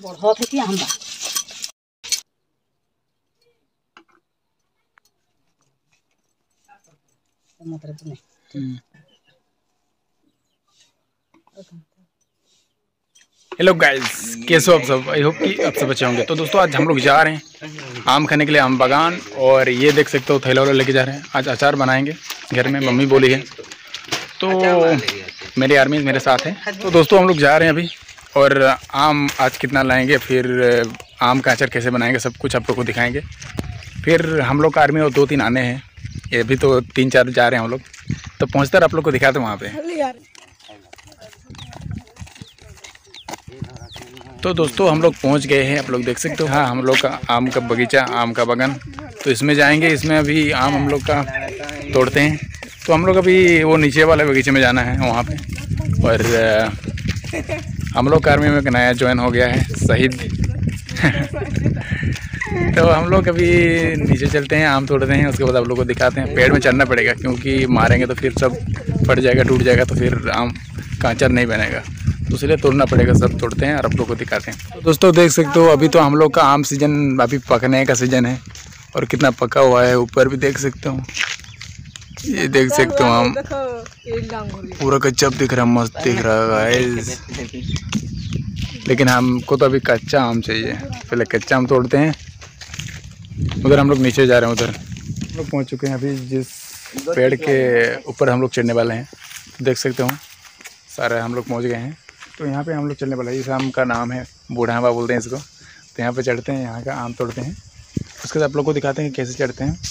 बहुत है कि आम बा मतलब नहीं। हेलो गाइस, कैसे हो आप सब? आई होप कि आप सब अच्छे होंगे। तो दोस्तों आज हम लोग जा रहे हैं आम खाने के लिए, आम बागान। और ये देख सकते हो थैला वाला लेके जा रहे हैं। आज अचार बनाएंगे घर में, मम्मी बोली है। तो मेरे आर्मी मेरे साथ है। तो दोस्तों हम लोग जा रहे हैं अभी। और आम आज कितना लाएंगे, फिर आम का अचार कैसे बनाएंगे, सब कुछ आप लोग को दिखाएंगे। फिर हम लोग का आर्मी और 2-3 आने हैं, ये भी तो 3-4 जा रहे हैं हम लोग। तो पहुँचते आप लोग को दिखाते हैं वहाँ पे। तो दोस्तों हम लोग पहुंच गए हैं, आप लोग देख सकते हो। हाँ, हम लोग का आम का बगीचा, आम का बागान। तो इसमें जाएंगे, इसमें अभी आम हम लोग का तोड़ते हैं। तो हम लोग अभी वो नीचे वाले बगीचे में जाना है वहाँ पे। और हम लोग आर्मी में नया ज्वाइन हो गया है, शहीद। तो हम लोग अभी नीचे चलते हैं, आम तोड़ते हैं, उसके बाद आप लोग को दिखाते हैं। पेड़ में चढ़ना पड़ेगा क्योंकि मारेंगे तो फिर सब फट जाएगा, टूट जाएगा, तो फिर आम का अचार नहीं बनेगा। तो इसलिए तोड़ना पड़ेगा। सब तोड़ते हैं और आप लोग को दिखाते हैं। तो दोस्तों देख सकते हो अभी तो हम लोग का आम सीजन, अभी पकने का सीजन है। और कितना पका हुआ है, ऊपर भी देख सकते हो। ये देख सकते हो आम पूरा कच्चा दिख रहा है, मस्त दिख रहा है। लेकिन हमको तो अभी कच्चा आम चाहिए, पहले कच्चा आम तोड़ते हैं। उधर हम लोग नीचे जा रहे हैं, उधर हम लोग पहुँच चुके हैं। अभी जिस पेड़ के ऊपर हम लोग चढ़ने वाले हैं, देख सकते हो सारे हम लोग पहुँच गए हैं। तो यहाँ पे हम लोग चलने वाला है। इस आम का नाम है बूढ़ावा बोलते हैं इसको। तो यहाँ पे चढ़ते हैं, यहाँ का आम तोड़ते हैं, उसके बाद आप लोग को दिखाते हैं कैसे चढ़ते हैं।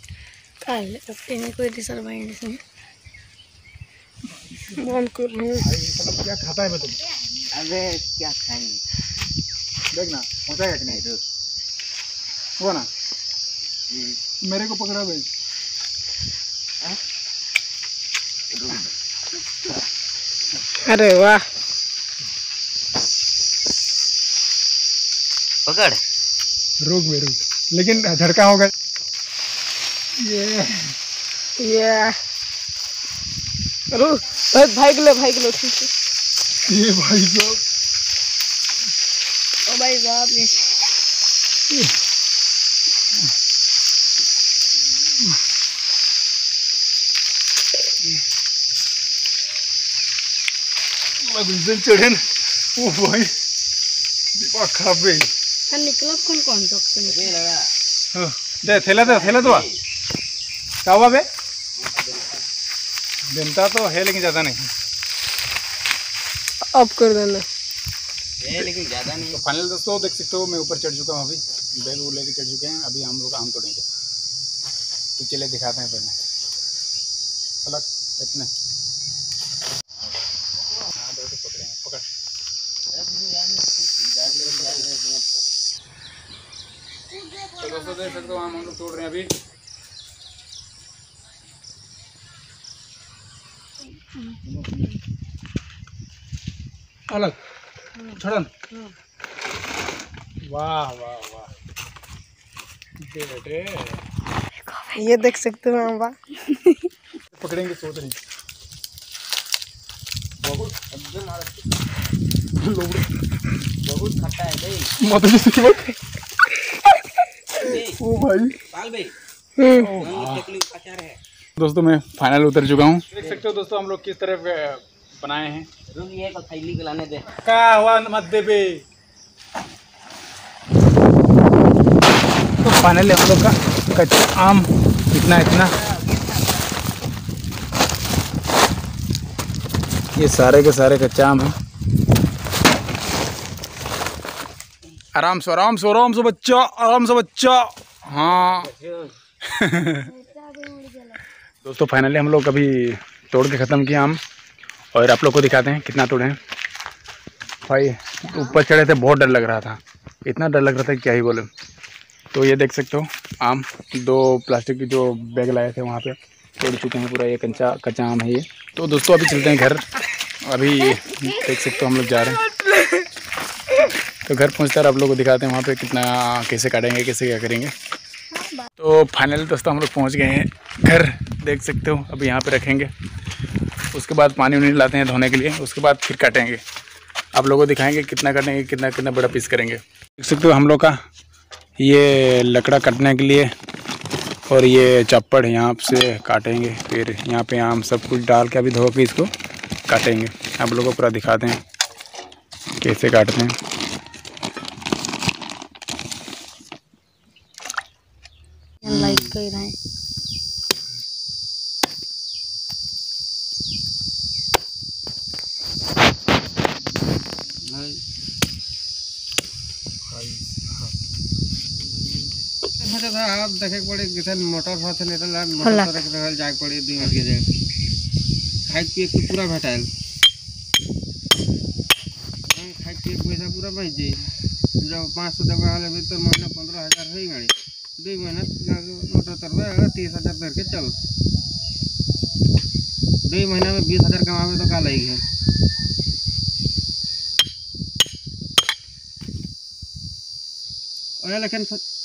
क्या खाता है तुम? अबे क्या खाएंगे, देखना पहुँचाएगा कि नहीं वो ना। मेरे को पकड़ा भाई। अरे वाह, पकड़। रुक बे रुक, लेकिन झटका होगा। ये रुक भाई के लो ठीक है। ये भाई साहब, ओ भाई साहब ने चढ़े न वो भाई दिमाग खराब गई। निकलो कौन सा दे थैला दो क्या हुआ बे? जनता तो है लेकिन ज़्यादा नहीं। अब कर देना है लेकिन ज़्यादा नहीं। तो फाइनल दोस्तों देख सकते हो मैं ऊपर चढ़ चुका हूँ। अभी बैग वो लेके चढ़ चुके हैं। अभी हम लोग आम तोड़ेंगे, तो चले दिखाते हैं। पहले अलग इतने पकड़। तो दोस्तों देख सकते हो आम हम लोग तोड़ रहे हैं अभी। अलग छड़न। वाह वाह वाह बेटे, ये देख सकते हो आम पकड़ेंगे सोच रही। बहुत खट्टा है ओ भाई। अचार है। दोस्तों मैं फाइनल उतर चुका हूँ। देख सकते हो दोस्तों हम लोग किस तरह बनाए हैं। थैली को लाने दे। क्या हुआ मत दे बे। तो फाइनली हम लोग का कच्चा आम इतना ये सारे के सारे कच्चा आम है। आराम से बच्चा। हाँ दोस्तों फाइनली हम लोग अभी तोड़ के ख़त्म किया आम। और आप लोग को दिखाते हैं कितना तोड़े हैं। भाई ऊपर चढ़े थे, बहुत डर लग रहा था, इतना डर लग रहा था क्या ही बोले। तो ये देख सकते हो आम 2 प्लास्टिक की जो बैग लाए थे वहाँ पे तोड़ चुके हैं पूरा। ये कच्चा आम है ये। तो दोस्तों अभी चलते हैं घर। अभी देख सकते हो हम लोग जा रहे हैं। तो घर पहुँचकर आप लोग को दिखाते हैं वहाँ पे कितना कैसे काटेंगे, कैसे क्या करेंगे। तो फाइनली दोस्तों हम लोग पहुँच गए हैं घर। देख सकते हो अभी यहाँ पे रखेंगे, उसके बाद पानी उनी लाते हैं धोने के लिए, उसके बाद फिर काटेंगे। आप लोगों को दिखाएंगे कितना करेंगे, कितना कितना बड़ा पीस करेंगे। देख सकते हो हम लोग का ये लकड़ा काटने के लिए, और ये चप्पड़ यहाँ से काटेंगे, फिर यहाँ पे आम सब कुछ डाल के अभी धो के इसको काटेंगे। आप लोगों को पूरा दिखाते हैं कैसे काटते हैं। लाइक कर रहे हैं। आप देखे पड़े किसान मोटर साथ मोटर रहल जाए पड़े 2 मिनट के जाए खाई पिए के पूरा भेटाइल खाई पिए पैसा पूरा बच जाए। जब 500 दबा वाले भी तो महीना 15,000 है गाड़ी 2 महीना मोटर तरवे 30,000 धर के चल 2 महीना में 20,000 कमावे तो का लगी है। और लेकिन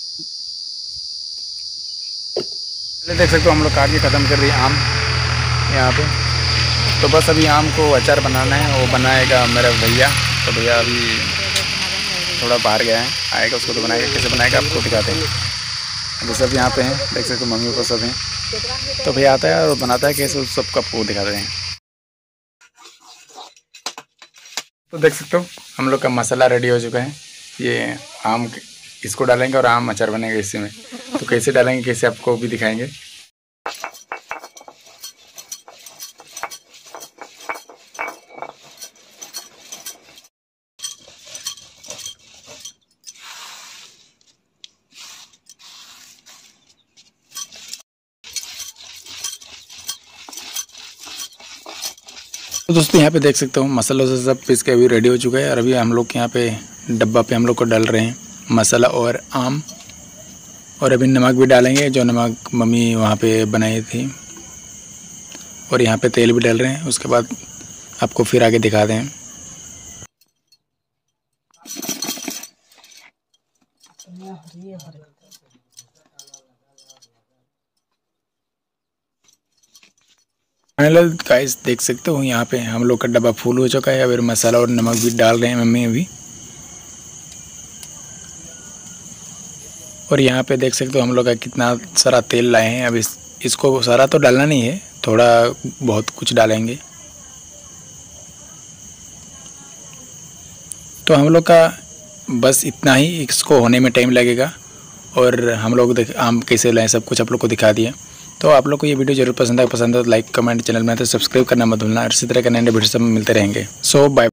देख सकते हो हम लोग काट के ख़त्म कर रही है आम यहाँ पे। तो बस अभी आम को अचार बनाना है, वो बनाएगा मेरा भैया। तो भैया अभी थोड़ा बाहर गया है, आएगा उसको तो बनाएगा। कैसे बनाएगा आपको दिखाते हैं। अभी सब यहाँ पे हैं, देख सकते हो मम्मी को सब हैं। तो भैया आता है और बनाता है कैसे, उस सबको आपको दिखाते हैं। तो देख सकते हो हम लोग का मसाला रेडी हो चुका है। ये आम इसको डालेंगे और आम अचार बनेगा इसी में। तो कैसे डालेंगे कैसे आपको भी दिखाएंगे। तो दोस्तों यहाँ पे देख सकते हो मसालों से सब पीस के अभी रेडी हो चुका है। और अभी हम लोग यहाँ पे डब्बा पे हम लोग को डाल रहे हैं मसाला और आम, और अभी नमक भी डालेंगे, जो नमक मम्मी वहाँ पे बनाई थी। और यहाँ पे तेल भी डाल रहे हैं। उसके बाद आपको फिर आगे दिखा दें। फाइनल गाइस देख सकते हो यहाँ पे हम लोग का डब्बा फुल हो चुका है। अभी मसाला और नमक भी डाल रहे हैं मम्मी अभी। और यहाँ पे देख सकते हो हम लोग का कितना सारा तेल लाए हैं। अब इसको सारा तो डालना नहीं है, थोड़ा बहुत कुछ डालेंगे। तो हम लोग का बस इतना ही, इसको होने में टाइम लगेगा। और हम लोग आम कैसे लाएँ सब कुछ आप लोग को दिखा दिया। तो आप लोग को ये वीडियो जरूर पसंद है तो लाइक कमेंट, चैनल में तो सब्सक्राइब करना मत भूलना। इसी तरह के नए वीडियो सब मिलते रहेंगे। So bye.